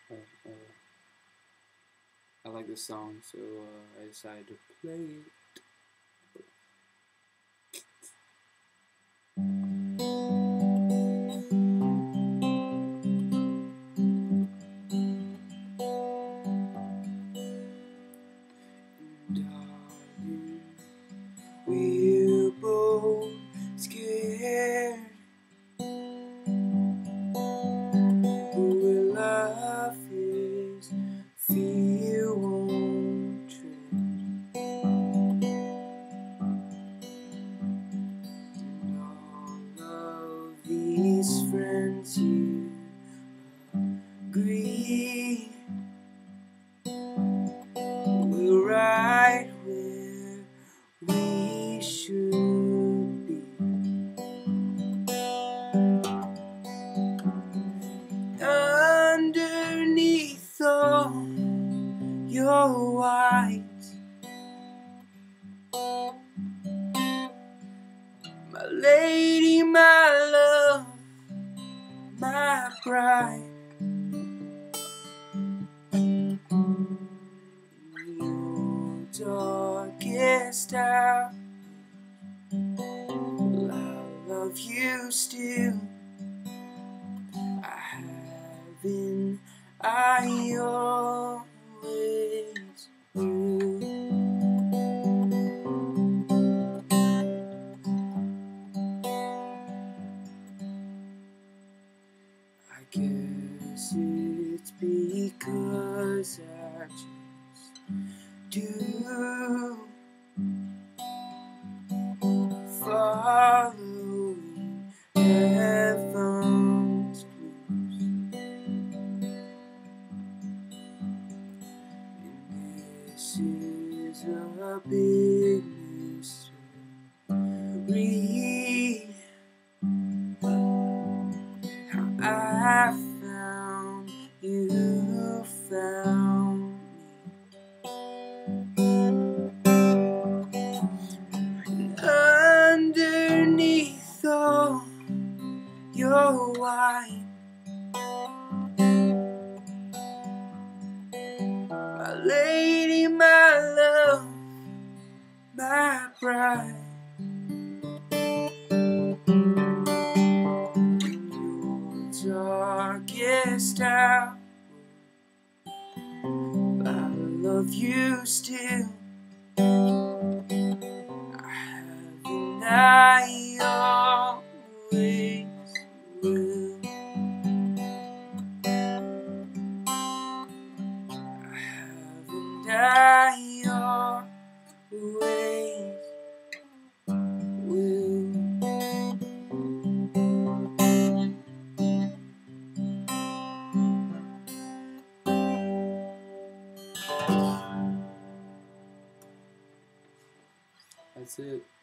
uh, uh, I like this song, so I decided to play it. Darling, we're both scared. We're love is fear won't tread. And all of these friends here agree we're right where we should be. Underneath all your white, my lady, my love, my bride, in your darkest hour, will I love you still? Haven't I always will? I guess it's because I just do, following heaven's clues. And this is a big mystery, how I found you, found me. And underneath all your white, my lady, my love, my bride, in your darkest hour, I love you still. Haven't I always will? Haven't I always will? That's it.